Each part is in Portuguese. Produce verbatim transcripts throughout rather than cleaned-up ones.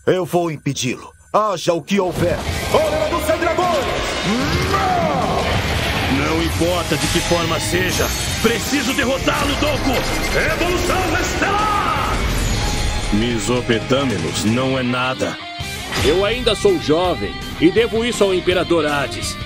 Eu vou impedi-lo. Haja o que houver. Hora dos Sem Dragões! Não importa de que forma seja, preciso derrotá-lo, Doku! Evolução Estelar! Mesopotâmenos não é nada. Eu ainda sou jovem e devo isso ao Imperador Hades.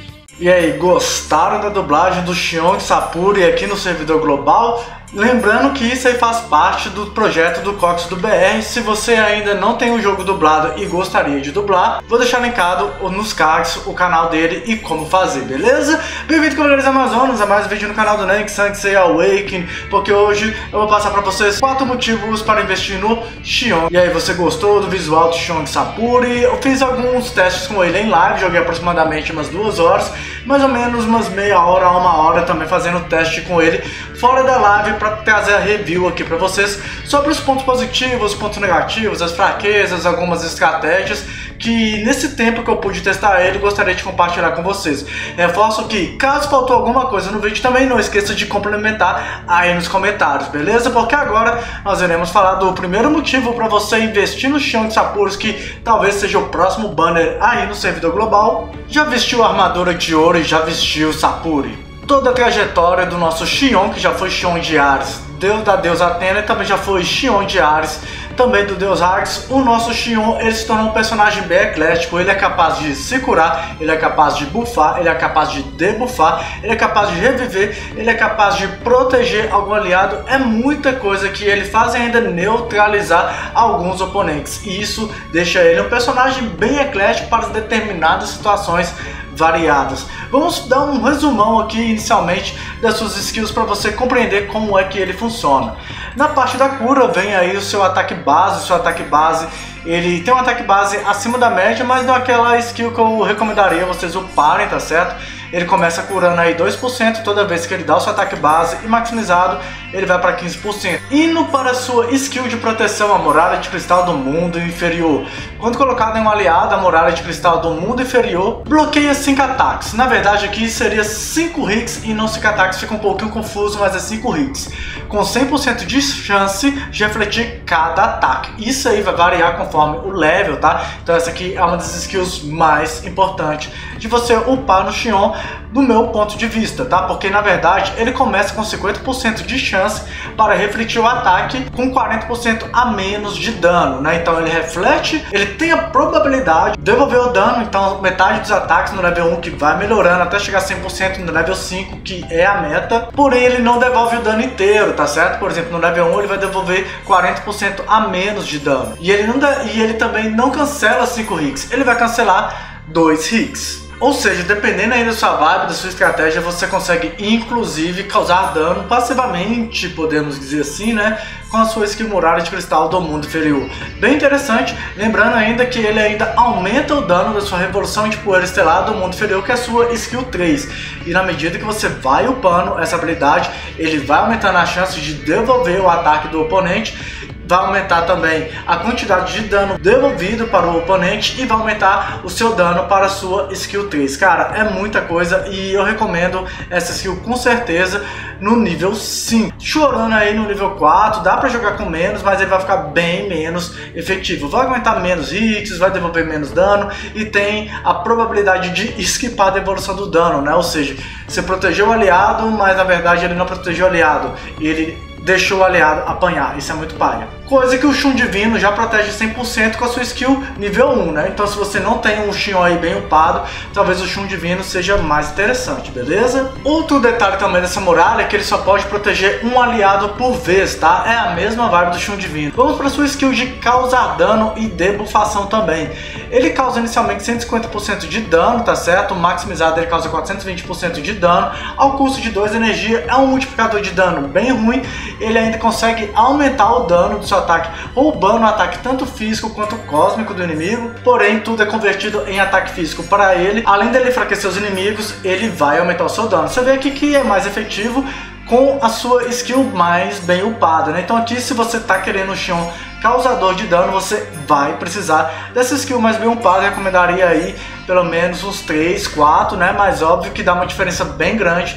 E aí, gostaram da dublagem do Xion de Sapuri aqui no servidor global? Lembrando que isso aí faz parte do projeto do Cox do B R. Se você ainda não tem o jogo dublado e gostaria de dublar, vou deixar linkado nos cards o canal dele e como fazer, beleza? Bem-vindo, Cavaleiros Amazonas, a mais um vídeo no canal do Nank Sansei Awakening, porque hoje eu vou passar para vocês quatro motivos para investir no Xion. E aí, você gostou do visual do Xion de Sapuri? Eu fiz alguns testes com ele em live, joguei aproximadamente umas duas horas, mais ou menos umas meia hora a uma hora também fazendo teste com ele fora da live, para trazer a review aqui para vocês sobre os pontos positivos, os pontos negativos, as fraquezas, algumas estratégias que nesse tempo que eu pude testar ele, gostaria de compartilhar com vocês. Reforço que, caso faltou alguma coisa no vídeo, também não esqueça de complementar aí nos comentários, beleza? Porque agora nós iremos falar do primeiro motivo para você investir no Xion de Sapuri, que talvez seja o próximo banner aí no servidor global. Já vestiu a armadura de ouro e já vestiu Sapuri? Toda a trajetória do nosso Xion, que já foi Xion de Ares, deus da deusa Atena, e também já foi Xion de Ares, também do deus Hades. O nosso Xion, ele se tornou um personagem bem eclético. Ele é capaz de se curar, ele é capaz de buffar, ele é capaz de debuffar, ele é capaz de reviver, ele é capaz de proteger algum aliado. É muita coisa que ele faz e ainda neutralizar alguns oponentes, e isso deixa ele um personagem bem eclético para determinadas situações variadas. Vamos dar um resumão aqui inicialmente das suas skills para você compreender como é que ele funciona. Na parte da cura vem aí o seu ataque base. O seu ataque base, ele tem um ataque base acima da média, mas não é aquela skill que eu recomendaria vocês uparem, tá certo? Ele começa curando aí dois por cento toda vez que ele dá o seu ataque base, e maximizado ele vai para quinze por cento. Indo para a sua skill de proteção, a Muralha de Cristal do Mundo Inferior. Quando colocado em um aliado, a Muralha de Cristal do Mundo Inferior bloqueia cinco ataques. Na verdade aqui seria cinco hits e não cinco ataques, fica um pouquinho confuso, mas é cinco hits. Com cem por cento de chance de refletir cada ataque. Isso aí vai variar conforme o level, tá? Então essa aqui é uma das skills mais importantes de você upar no Xion, do meu ponto de vista, tá? Porque na verdade ele começa com cinquenta por cento de chance para refletir o ataque com quarenta por cento a menos de dano, né? Então ele reflete, ele tem a probabilidade de devolver o dano, então metade dos ataques no level um, que vai melhorando até chegar a cem por cento no level cinco, que é a meta, porém ele não devolve o dano inteiro, tá certo? Por exemplo, no level um ele vai devolver quarenta por cento a menos de dano, e ele, não de... e ele também não cancela cinco hits, ele vai cancelar dois hits. Ou seja, dependendo aí da sua vibe, da sua estratégia, você consegue inclusive causar dano passivamente, podemos dizer assim, né? Com a sua skill Muralha de Cristal do Mundo Inferior. Bem interessante, lembrando ainda que ele ainda aumenta o dano da sua Revolução de Poeira Estelar do Mundo Inferior, que é a sua skill três. E na medida que você vai upando essa habilidade, ele vai aumentando a chance de devolver o ataque do oponente, vai aumentar também a quantidade de dano devolvido para o oponente e vai aumentar o seu dano para a sua skill três. Cara, é muita coisa e eu recomendo essa skill com certeza no nível cinco. Chorando aí no nível quatro, dá para jogar com menos, mas ele vai ficar bem menos efetivo. Vai aguentar menos hits, vai devolver menos dano e tem a probabilidade de esquipar a devolução do dano, né? Ou seja, você protegeu o aliado, mas na verdade ele não protegeu o aliado, ele deixou o aliado apanhar. Isso é muito paia. Coisa que o Shun Divino já protege cem por cento com a sua skill nível um, né? Então se você não tem um Xion aí bem upado, talvez o Shun Divino seja mais interessante, beleza? Outro detalhe também dessa muralha é que ele só pode proteger um aliado por vez, tá? É a mesma vibe do Shun Divino. Vamos para a sua skill de causar dano e debufação também. Ele causa inicialmente cento e cinquenta por cento de dano, tá certo? Maximizado ele causa quatrocentos e vinte por cento de dano, ao custo de dois energia. É um multiplicador de dano bem ruim. Ele ainda consegue aumentar o dano do seu ataque, roubando o ataque tanto físico quanto cósmico do inimigo, porém tudo é convertido em ataque físico para ele. Além dele enfraquecer os inimigos, ele vai aumentar o seu dano. Você vê aqui que é mais efetivo com a sua skill mais bem upada, né? Então aqui, se você tá querendo o Xion causador de dano, você vai precisar dessa skill mais bem upada. Eu recomendaria aí pelo menos uns três, quatro, né? Mas óbvio que dá uma diferença bem grande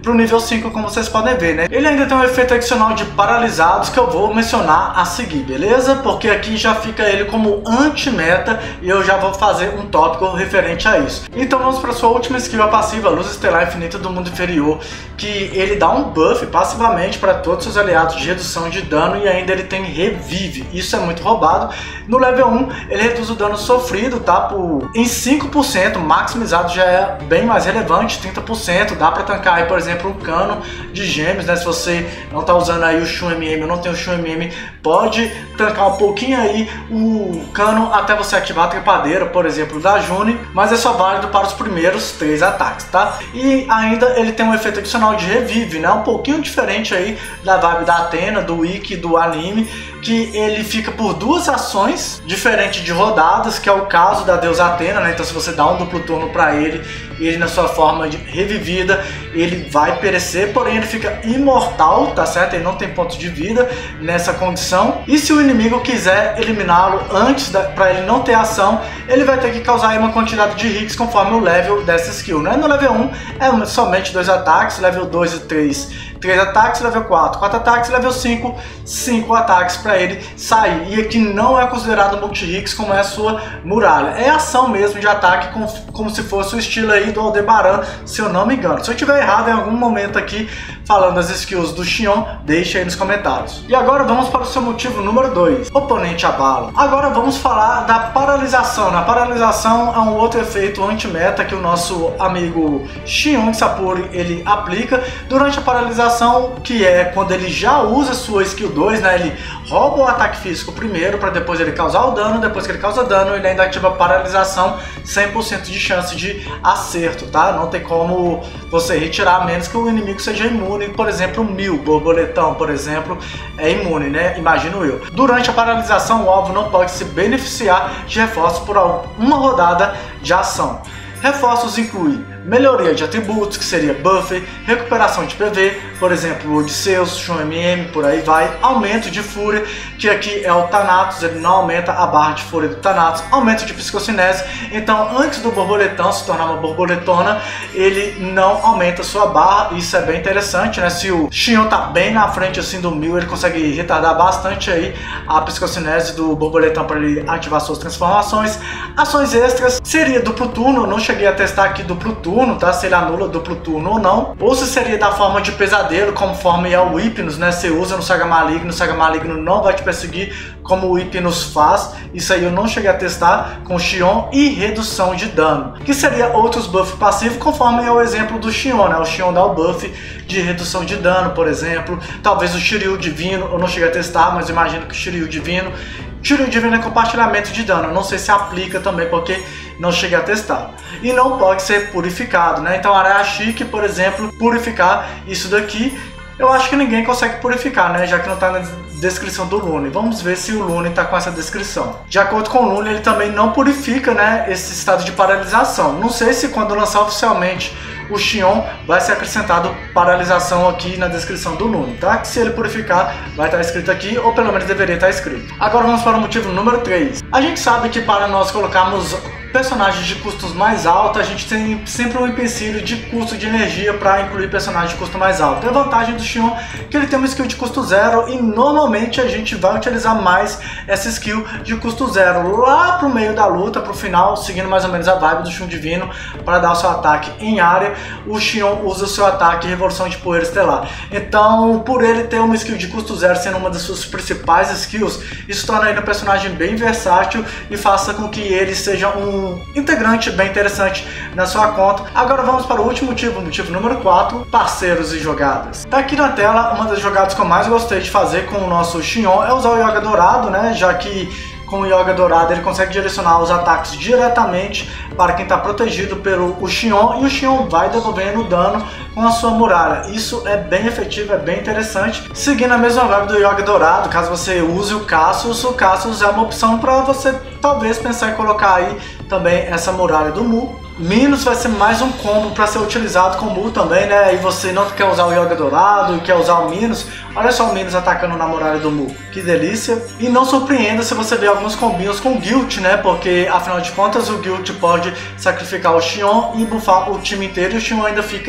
pro nível cinco, como vocês podem ver, né? Ele ainda tem um efeito adicional de paralisados que eu vou mencionar a seguir, beleza? Porque aqui já fica ele como anti-meta e eu já vou fazer um tópico referente a isso. Então vamos para sua última skill, a passiva Luz Estelar Infinita do Mundo Inferior, que ele dá um buff passivamente para todos os seus aliados de redução de dano e ainda ele tem revive. Isso é muito roubado. No level um ele reduz o dano sofrido, tá? Por, em cinco por cento, maximizado já é bem mais relevante, trinta por cento. Dá para tancar aí, por exemplo, um cano de gêmeos, né? Se você não tá usando aí o Shun M M ou não tem o Shun M M, pode tancar um pouquinho aí o cano até você ativar a trepadeira, por exemplo, da June, mas é só válido para os primeiros três ataques, tá? E ainda ele tem um efeito adicional de revive, né? Um pouquinho diferente aí da vibe da Athena, do wiki, do anime, que ele fica por duas ações, diferente de rodadas, que é o caso da deusa Athena, né? Então se você dá um duplo turno para ele, ele na sua forma de revivida, ele vai perecer, porém ele fica imortal, tá certo? Ele não tem pontos de vida nessa condição. E se o inimigo quiser eliminá-lo antes, para ele não ter ação, ele vai ter que causar aí uma quantidade de hits conforme o level dessa skill, né? No level um é somente dois ataques, level dois e três, três ataques, level quatro, quatro ataques, level cinco, cinco ataques para ele sair. E aqui não é considerado multi-hits como é a sua muralha. É ação mesmo de ataque, com, como se fosse o estilo aí do Aldebaran, se eu não me engano. Se eu tiver errado em algum momento aqui falando das skills do Xion, deixa aí nos comentários. E agora vamos para o seu motivo número dois, oponente abala. Agora vamos falar da paralisação. A paralisação é um outro efeito anti-meta que o nosso amigo Xion Sapuri ele aplica durante a paralisação, que é quando ele já usa sua skill dois, né? Ele rouba o ataque físico primeiro para depois ele causar o dano, depois que ele causa dano ele ainda ativa a paralisação, cem por cento de chance de acerto, tá? Não tem como você retirar a menos que o inimigo seja imune. Por exemplo, o Mil, borboletão, por exemplo, é imune, né? Imagino eu. Durante a paralisação, o alvo não pode se beneficiar de reforços por uma rodada de ação. Reforços incluem melhoria de atributos, que seria buff, recuperação de P V, por exemplo, Odisseus, Shun M M, por aí vai, aumento de fúria, que aqui é o Thanatos, ele não aumenta a barra de fúria do Thanatos, aumento de psicocinese, então antes do borboletão se tornar uma borboletona, ele não aumenta sua barra, isso é bem interessante, né? Se o Xion tá bem na frente assim do Mil, ele consegue retardar bastante aí a psicocinese do borboletão para ele ativar suas transformações. Ações extras, seria duplo turno, eu não cheguei a testar aqui duplo turno, tá? Se ele anula duplo turno ou não, ou se seria da forma de pesadelo, conforme é o Hypnos, né? Você usa no Saga Maligno, o Saga Maligno não vai te perseguir como o Hypnos faz, isso aí eu não cheguei a testar com o Xion, e redução de dano, que seria outros buffs passivos, conforme é o exemplo do Xion, né? O Xion dá o buff de redução de dano, por exemplo, talvez o Shiryu Divino, eu não cheguei a testar, mas imagino que o Shiryu Divino Shiryu Divino é compartilhamento de dano, não sei se aplica também porque não cheguei a testar. E não pode ser purificado, né? Então Arashi, por exemplo, purificar isso daqui, eu acho que ninguém consegue purificar, né? Já que não está na descrição do Lune. Vamos ver se o Lune está com essa descrição. De acordo com o Lune, ele também não purifica, né, esse estado de paralisação. Não sei se quando lançar oficialmente o Xion vai ser acrescentado paralisação aqui na descrição do Lune, tá? Que se ele purificar, vai estar escrito aqui, ou pelo menos deveria estar escrito. Agora vamos para o motivo número três. A gente sabe que para nós colocarmos personagens de custos mais altos, a gente tem sempre um empecilho de custo de energia para incluir personagens de custo mais alto. A vantagem do Xion é que ele tem uma skill de custo zero e normalmente a gente vai utilizar mais essa skill de custo zero lá pro meio da luta, pro final, seguindo mais ou menos a vibe do Shun Divino para dar o seu ataque em área. O Xion usa o seu ataque Revolução de Poeira Estelar. Então, por ele ter uma skill de custo zero sendo uma das suas principais skills, isso torna ele um personagem bem versátil e faça com que ele seja um integrante bem interessante na sua conta. Agora vamos para o último motivo, motivo número quatro, parceiros e jogadas. Tá aqui na tela, uma das jogadas que eu mais gostei de fazer com o nosso Xion é usar o Yoga Dourado, né? Já que com o Yoga Dourado ele consegue direcionar os ataques diretamente para quem está protegido pelo o Xion, e o Xion vai devolvendo dano com a sua muralha. Isso é bem efetivo, é bem interessante. Seguindo a mesma vibe do Yoga Dourado, caso você use o Cassius, o Cassius é uma opção para você talvez pensar em colocar aí também essa muralha do Mu. Minos vai ser mais um combo para ser utilizado com o Mu também, né? E você não quer usar o Yoga Dourado e quer usar o Minos, olha só o Minos atacando na muralha do Mu, que delícia. E não surpreenda se você ver alguns combinhos com o Guilt, né? Porque afinal de contas o Guilt pode sacrificar o Xion e buffar o time inteiro, e o Xion ainda fica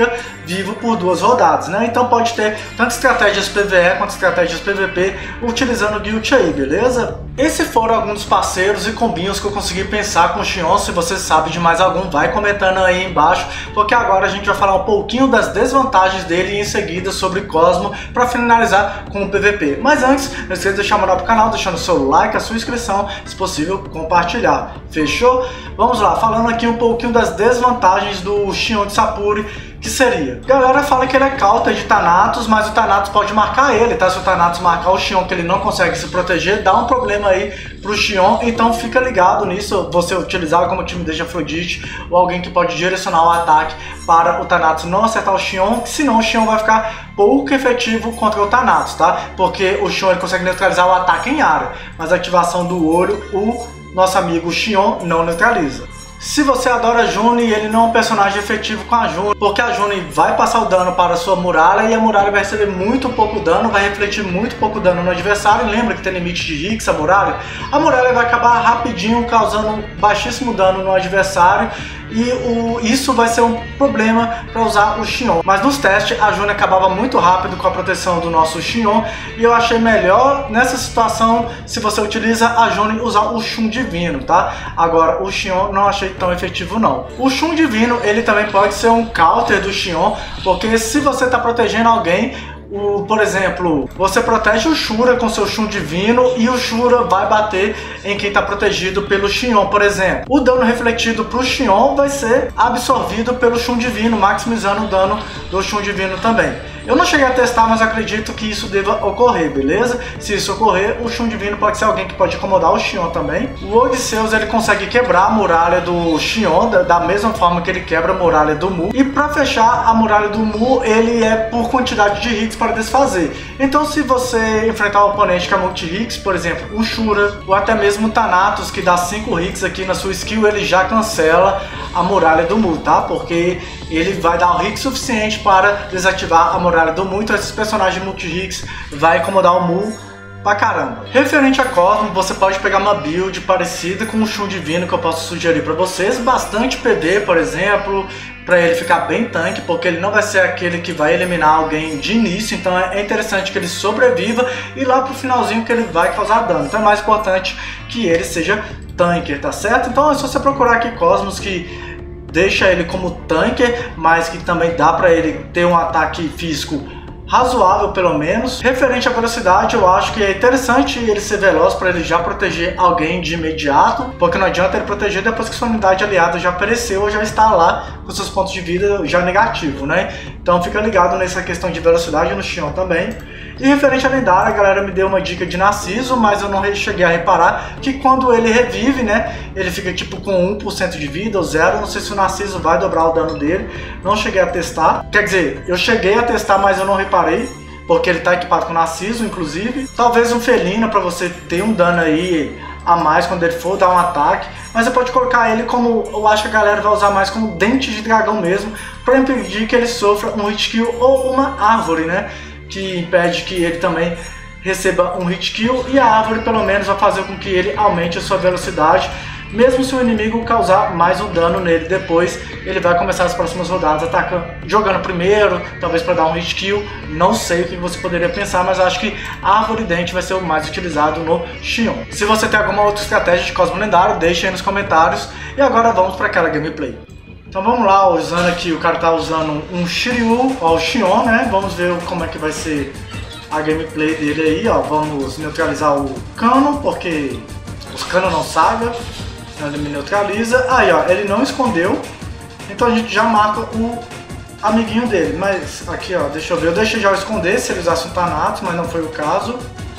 vivo por duas rodadas, né? Então pode ter tanto estratégias P V E quanto estratégias P V P utilizando o Guild aí, beleza? Esses foram alguns dos parceiros e combinhos que eu consegui pensar com o Xion. Se você sabe de mais algum, vai comentando aí embaixo, porque agora a gente vai falar um pouquinho das desvantagens dele e em seguida sobre Cosmo para finalizar com o P V P. Mas antes, não esqueça de deixar moral pro canal, deixando seu like, a sua inscrição, se possível compartilhar. Fechou? Vamos lá, falando aqui um pouquinho das desvantagens do Xion de Sapuri, que seria: galera fala que ele é counter de Thanatos, mas o Thanatos pode marcar ele, tá? Se o Thanatos marcar o Xion que ele não consegue se proteger, dá um problema aí pro Xion, então fica ligado nisso, você utilizar como timidez de Afrodite ou alguém que pode direcionar o ataque para o Thanatos não acertar o Xion, senão o Xion vai ficar pouco efetivo contra o Thanatos, tá? Porque o Xion ele consegue neutralizar o ataque em área, mas a ativação do olho, o nosso amigo Xion não neutraliza. Se você adora a Juni, ele não é um personagem efetivo com a Juni, porque a Juni vai passar o dano para a sua muralha e a muralha vai receber muito pouco dano, vai refletir muito pouco dano no adversário. Lembra que tem limite de Higgs a muralha? A muralha vai acabar rapidinho causando baixíssimo dano no adversário e o, isso vai ser um problema para usar o Xion. Mas nos testes a Juni acabava muito rápido com a proteção do nosso Xion e eu achei melhor nessa situação, se você utiliza a Juni, usar o Shun Divino, tá? Agora o Xion não achei tão efetivo não. O Shun Divino ele também pode ser um counter do Xion, porque se você está protegendo alguém, o, por exemplo, você protege o Shura com seu Shun Divino e o Shura vai bater em quem está protegido pelo Xion, por exemplo. O dano refletido para o Xion vai ser absorvido pelo Shun Divino, maximizando o dano do Shun Divino também. Eu não cheguei a testar, mas acredito que isso deva ocorrer, beleza? Se isso ocorrer, o Shun Divino pode ser alguém que pode incomodar o Xion também. O Odysseus ele consegue quebrar a muralha do Xion da, da mesma forma que ele quebra a muralha do Mu. E para fechar a muralha do Mu, ele é por quantidade de hits para desfazer. Então se você enfrentar um oponente que é multi-hits, por exemplo, um Shura ou até mesmo o Thanatos que dá cinco hits aqui na sua skill, ele já cancela a muralha do Mu, tá? Porque ele vai dar o hit suficiente para desativar a muralha do Mu, então esses personagens multi-hits vai incomodar o Mu pra caramba. Referente a Cosmo, você pode pegar uma build parecida com o Shun Divino que eu posso sugerir para vocês, bastante P D, por exemplo, para ele ficar bem tanque, porque ele não vai ser aquele que vai eliminar alguém de início, então é interessante que ele sobreviva e lá pro finalzinho que ele vai causar dano, então é mais importante que ele seja tanker, tá certo? Então é só você procurar aqui Cosmos que deixa ele como tanker, mas que também dá para ele ter um ataque físico razoável pelo menos. Referente à velocidade, eu acho que é interessante ele ser veloz para ele já proteger alguém de imediato, porque não adianta ele proteger depois que sua unidade aliada já pereceu ou já está lá com seus pontos de vida já negativo, né? Então fica ligado nessa questão de velocidade no Xion também. E referente à lendária, a galera me deu uma dica de Narciso, mas eu não cheguei a reparar que quando ele revive, né, ele fica tipo com um por cento de vida ou zero. Não sei se o Narciso vai dobrar o dano dele, não cheguei a testar. Quer dizer, eu cheguei a testar, mas eu não reparei, porque ele está equipado com Narciso, inclusive. Talvez um Felino para você ter um dano aí a mais quando ele for dar um ataque, mas você pode colocar ele como, eu acho que a galera vai usar mais como dente de dragão mesmo, para impedir que ele sofra um hit kill ou uma árvore, né, que impede que ele também receba um hit kill, e a árvore pelo menos vai fazer com que ele aumente a sua velocidade, mesmo se o inimigo causar mais um dano nele depois, ele vai começar as próximas rodadas atacando, jogando primeiro, talvez para dar um hit kill, não sei o que você poderia pensar, mas acho que a árvore dente vai ser o mais utilizado no Xion. Se você tem alguma outra estratégia de Cosmo lendário, deixe aí nos comentários, e agora vamos para aquela gameplay. Então vamos lá, usando aqui, o cara tá usando um Shiryu, ó, o Xion, né? Vamos ver como é que vai ser a gameplay dele aí, ó. Vamos neutralizar o Cano, porque os Cano não saga, então ele me neutraliza. Aí, ó, ele não escondeu, então a gente já mata o amiguinho dele. Mas aqui, ó, deixa eu ver, eu deixei já esconder se ele usasse um Thanatos, mas não foi o caso.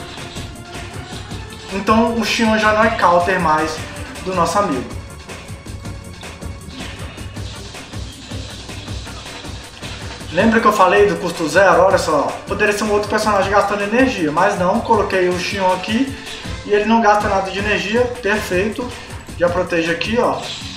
Então o Xion já não é counter mais do nosso amigo. Lembra que eu falei do custo zero? Olha só, poderia ser um outro personagem gastando energia, mas não, coloquei o Xion aqui e ele não gasta nada de energia, perfeito. Já protege aqui, ó.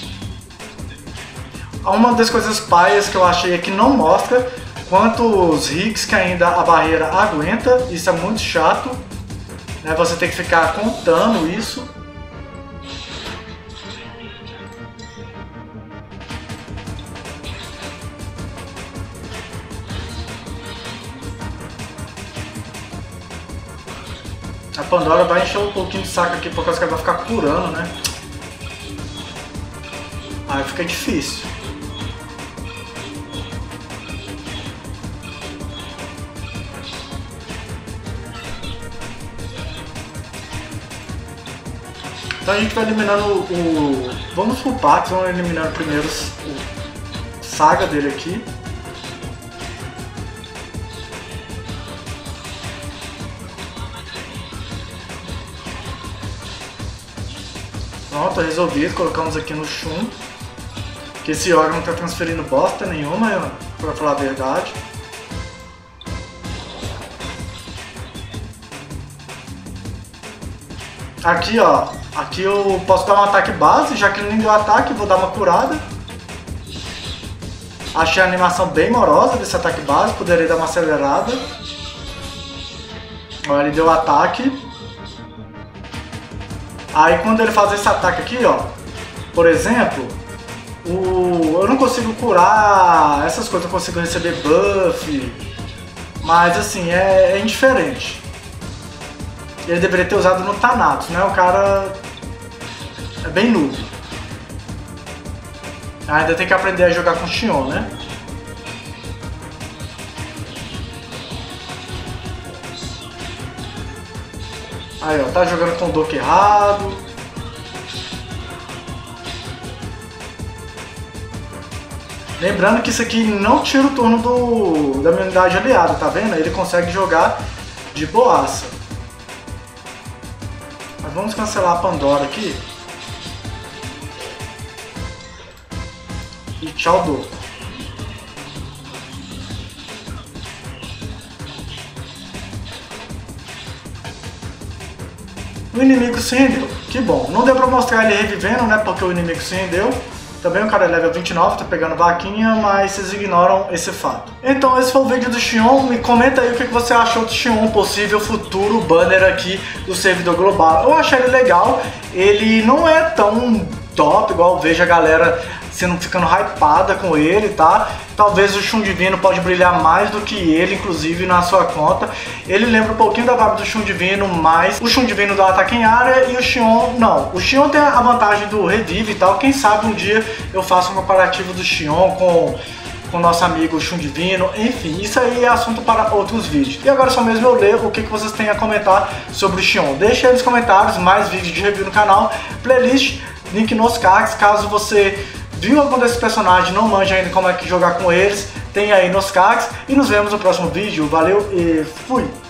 Uma das coisas paias que eu achei é que não mostra quantos hits que ainda a barreira aguenta, isso é muito chato, né? Você tem que ficar contando isso. A Pandora vai encher um pouquinho de saco aqui por causa que ela vai ficar curando, né? Aí fica difícil. Então a gente vai eliminando o... o vamos pro Pax, vamos eliminando primeiro o Saga dele aqui. Pronto, resolvido, colocamos aqui no Shun. Que esse órgão não tá transferindo bosta nenhuma, pra falar a verdade. Aqui ó, aqui eu posso dar um ataque base, já que ele nem deu ataque, vou dar uma curada. Achei a animação bem morosa desse ataque base, poderia dar uma acelerada. Ó, ele deu ataque. Aí quando ele faz esse ataque aqui, ó, por exemplo, o... eu não consigo curar essas coisas, eu consigo receber buff, mas assim, é, é indiferente. Ele deveria ter usado no Thanatos, né? O cara é bem noob. Ainda tem que aprender a jogar com Xion, né? Aí ó, tá jogando com o Doku errado. Lembrando que isso aqui não tira o turno do, da minha unidade aliada, tá vendo? Ele consegue jogar de boaça. Mas vamos cancelar a Pandora aqui. E tchau, Doku. O inimigo se rendeu, que bom. Não deu pra mostrar ele revivendo, né, porque o inimigo se rendeu. Também o cara é level vinte e nove, tá pegando vaquinha, mas vocês ignoram esse fato. Então esse foi o vídeo do Xion. Me comenta aí o que você achou do Xion, possível futuro banner aqui do servidor global. Eu achei ele legal, ele não é tão top, igual eu vejo a galera sendo, ficando hypada com ele, tá? Talvez o Shun Divino pode brilhar mais do que ele, inclusive, na sua conta. Ele lembra um pouquinho da vibe do Shun Divino, mas o Shun Divino dá ataque em área e o Xion não. O Xion tem a vantagem do revive e tal. Quem sabe um dia eu faço um comparativo do Xion com com o nosso amigo Shun Divino. Enfim, isso aí é assunto para outros vídeos. E agora só mesmo eu ler o que, que vocês têm a comentar sobre o Xion. Deixa aí nos comentários mais vídeos de review no canal, playlist, link nos cards, caso você viu algum desses personagens, não manja ainda como é que jogar com eles, tem aí nos cards. E nos vemos no próximo vídeo. Valeu e fui!